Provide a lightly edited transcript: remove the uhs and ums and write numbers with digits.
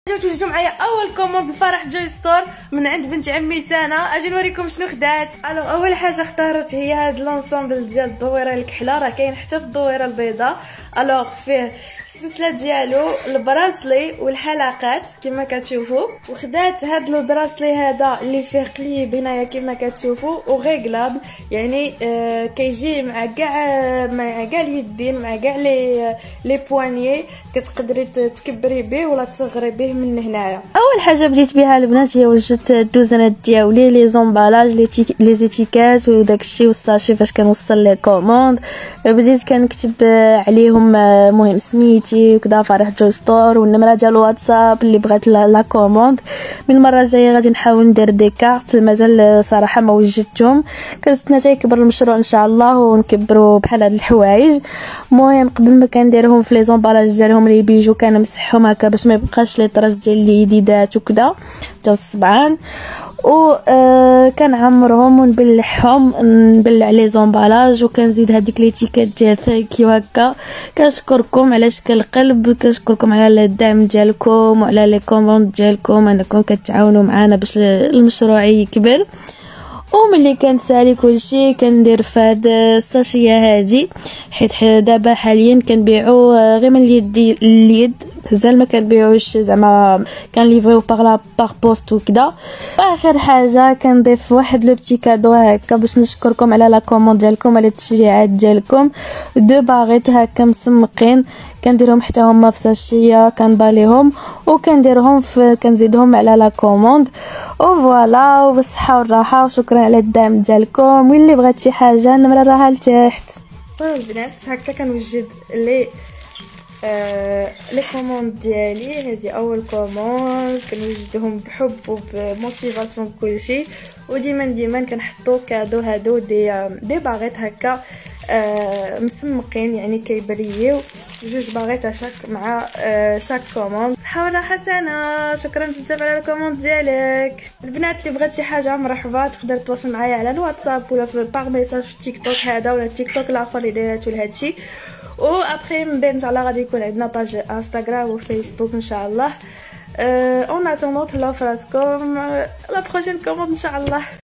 وجدتوا معايا اول كوموند لفرح جوي ستور من عند بنت عمي سنه. اجي نوريكم شنو خدات. اول حاجه اختارت هي هاد لونسومبل ديال الدويره الكحله، راه كاين حتى في الدويره البيضاء. فيه السلسله ديالو، البراسلي والحلقات كما كتشوفوا. وخدات هاد البراسلي هذا اللي فيه قليب هنايا كما كتشوفوا وغيغلاب، يعني كيجي مع كاع اليدين، مع كاع لي بوانيي، كتقدري تكبري به ولا تصغري به من هنايا. اول حاجه بديت بها البنات هي وجدت الدوزنات ديالي، لي زومبالاج، لي زيتيكات وداكشي والساشي فاش كنوصل لي كوموند. بديت كنكتب عليهم مهم سميتي وكذا فرح جوي ستور والنمره ديال الواتساب اللي بغات لا كوموند. من المره الجايه غادي نحاول ندير دي كارت، مازال صراحه ما وجدتهم، كنستنى حتى يكبر المشروع ان شاء الله ونكبروا بحال هاد الحوايج. المهم قبل ما كنديرهم في لي زومبالاج ديالهم اللي بيجو كنمسحهم هكا باش ما يبقاش لي طراز ديال اليديدات وكذا حتى الصبعان، و كنعمرهم ونبلعهم، نبلع لي زومبالاج وكنزيد هذيك ليتيكات ديال ثانك يو هكا. كنشكركم على شكل قلب، كنشكركم على الدعم ديالكم وعلى لي كوموند ديالكم، انكم كتعاونوا معنا باش المشروع يكبر. وملي كنسالي كلشي كندير في هاد الساشيه هادي، حيت دابا حاليا كنبيعو غير من اليد مازال ما كنبيعوش زعما كنليفريو باغ بوست وكذا. واخر حاجه كنضيف واحد لو بتي كادو هكا باش نشكركم على لا كوموند ديالكم، على التشجيعات ديالكم. دو باغيت هكا مسمقين كنديرهم حتى هما في ساشيه، كنباليهم وكنديرهم كنزيدهم على لا كوموند. وفوالا، وبالصحه والراحه، وشكرا على الدعم ديالكم. واللي بغات شي حاجه النمره راها لتحت. البنات هكا كنوجد لي كوموند ديالي. هذه اول كوموند كنوجدهم بحب وبموتيفاسيون كلشي، وديما كنحطو كادو هادو دي باغيت هكا مسمقين، يعني كيبريو جوج باغيت مع شاك كوموند. صحه وراحه سنه. شكرا بزاف على الكوموند ديالك. البنات اللي بغات شي حاجه مرحبا، تقدر تواصل معايا على الواتساب ولا في باغ ميساج في تيك توك هذا ولا تيك توك الاخر اللي دايراتو لهادشي. و ابري من بعد ان شاء الله غادي يكون عندنا باج انستغرام وفيسبوك ان شاء الله. اون اتوندون تهلاو فراسكم، لا بروشين كوموند ان شاء الله.